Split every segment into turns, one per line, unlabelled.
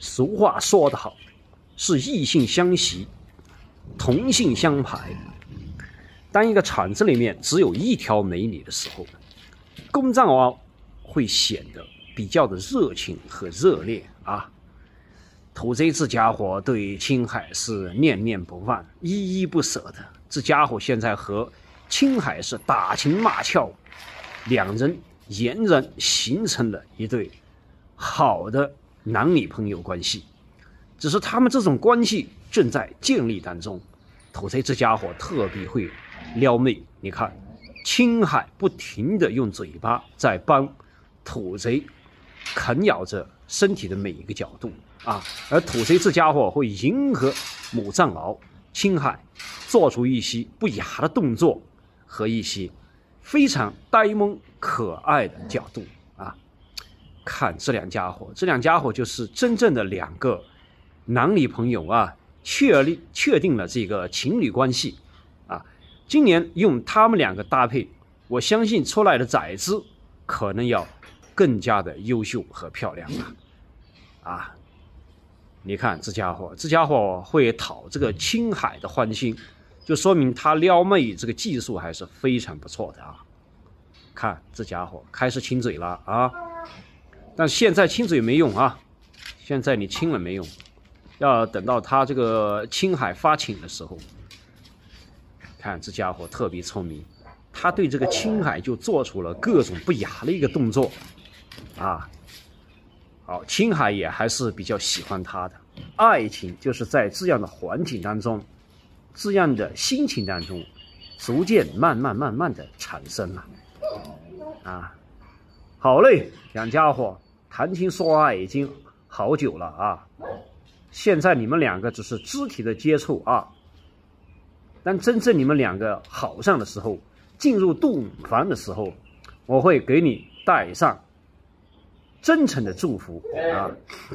俗话说得好，是异性相吸，同性相排。当一个场子里面只有一条美女的时候，公藏獒会显得比较的热情和热烈啊。土贼这家伙对青海是念念不忘、依依不舍的。这家伙现在和青海是打情骂俏，两人俨然形成了一对好的男女朋友关系。只是他们这种关系正在建立当中。土贼这家伙特别会撩妹，你看，青海不停地用嘴巴在帮土贼啃咬着身体的每一个角度啊，而土贼这家伙会迎合母藏獒青海做出一些不雅的动作和一些非常呆萌可爱的角度啊。看这两家伙就是真正的两个男女朋友啊，确定了这个情侣关系啊。今年用他们两个搭配，我相信出来的崽子可能要更加的优秀和漂亮啊！你看这家伙会讨这个青海的欢心，就说明他撩妹这个技术还是非常不错的啊！看这家伙开始亲嘴了啊！但现在亲嘴没用啊，现在你亲了没用，要等到他这个青海发情的时候。看这家伙特别聪明，他对这个青海就做出了各种不雅的一个动作啊。好，青海也还是比较喜欢他的。爱情就是在这样的环境当中，这样的心情当中，逐渐慢慢的产生了啊。好嘞，两家伙谈情说爱已经好久了啊，现在你们两个只是肢体的接触啊，但真正你们两个好上的时候，进入洞房的时候，我会给你带上真诚的祝福啊！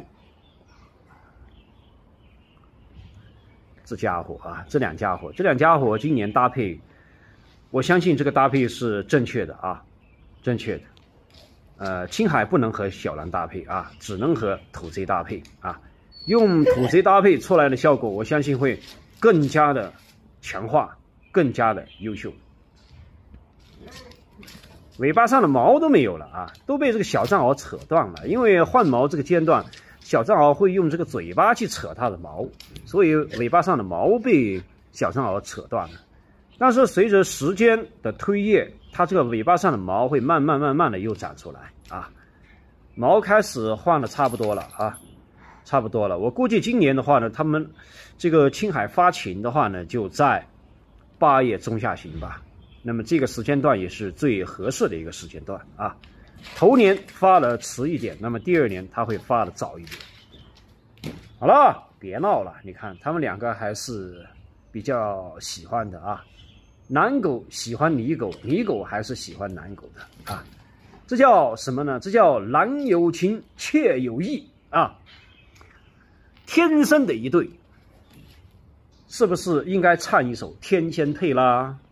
这两家伙今年搭配，我相信这个搭配是正确的啊，正确的。青海不能和小狼搭配啊，只能和土贼搭配啊。用土贼搭配出来的效果，我相信会更加的强化，更加的优秀。尾巴上的毛都没有了啊，都被这个小藏獒扯断了。因为换毛这个阶段，小藏獒会用这个嘴巴去扯它的毛，所以尾巴上的毛被小藏獒扯断了。但是随着时间的推移，它这个尾巴上的毛会慢慢的又长出来啊。毛开始换的差不多了啊，差不多了。我估计今年的话呢，他们这个青海发情的话呢，就在8月中下旬吧。那么这个时间段也是最合适的一个时间段啊。头年发的迟一点，那么第2年它会发的早一点。好了，别闹了，你看他们两个还是比较喜欢的啊。男狗喜欢女狗，女狗还是喜欢男狗的啊。这叫什么呢？这叫郎有情，妾有意啊。天生的一对，是不是应该唱一首《天仙配》啦？